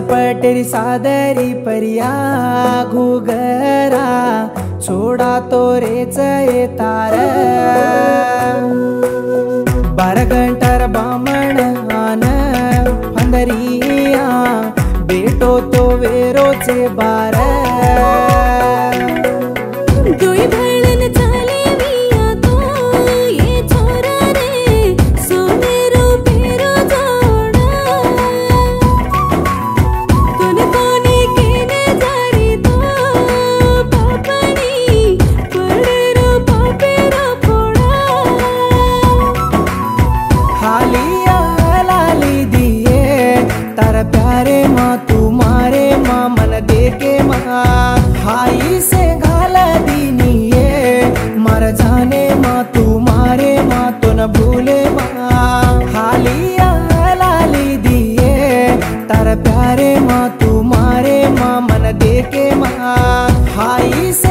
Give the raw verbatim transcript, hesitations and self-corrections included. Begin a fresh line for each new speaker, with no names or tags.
पटेरी सादरी परिया घुगरा छोड़ा तो रेच ये तार बारह घंटार बामण आन फंदरिया बेटो तो वेरोचे बार प्यारे माँ तुम्हारे माँ मन देके माँ हाई से घाल दीनी ये मर जाने माँ तुम्हारे माँ तो न भूले माँ हालिया लाली दिए तार प्यारे माँ तुम्हारे माँ मन देके माँ हाई से